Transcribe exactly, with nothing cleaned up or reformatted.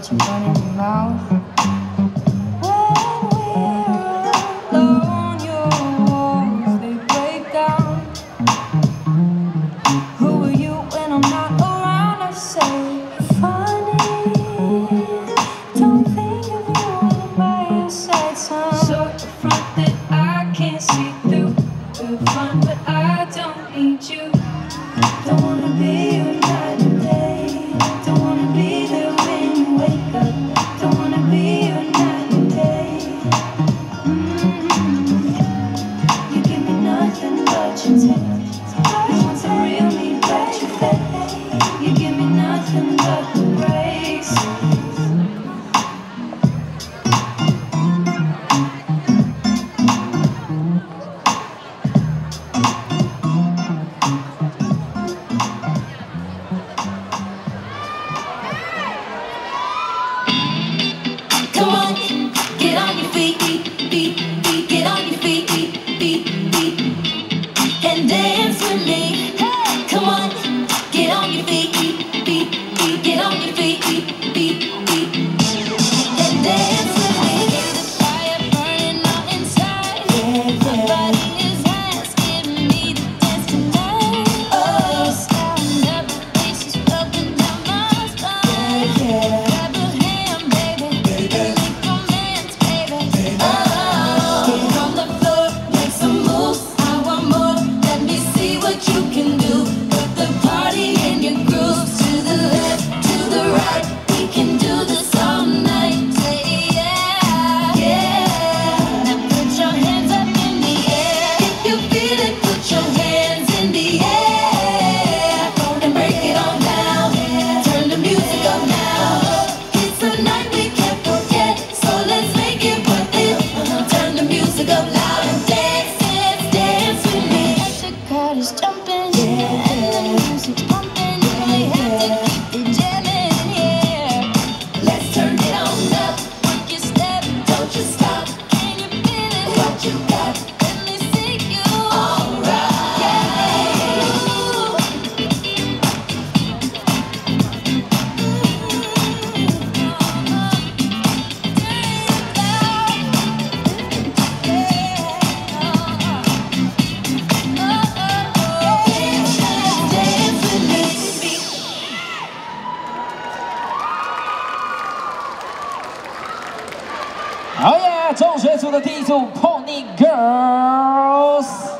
what you run in your mouth. When we're alone, your walls, they break down. Who are you when I'm not around? I say, funny, don't think of you when I'm by your side, son. So front that I can't see through. We're fun, but I don't need you. Don't wanna be your night and day. Don't wanna be there when you wake up. Don't wanna be your night and day. Mm-hmm. You give me nothing but your taste. You want some real me, but you fake. You give me nothing but the grace. Come on, get on your feet, beat, beat, beat, get on your feet, beat, beat, beat, and dance with me. Come on, get on your feet, beat, beat, beat, get on your feet, beat, beat, beat, and dance with me. The fire burning out inside. My body is asking me to dance tonight. Oh, sound of the bass is floating down my spine. Grab a hand, baby. Jumping, yeah, and the music's pumping. We have to keep it jamming, yeah. Let's turn it on up. Work your step, don't you stop. Can you feel it? What you got? Let me see you. All right, yeah. Oh yeah，中学组的第一组 Ponygirls。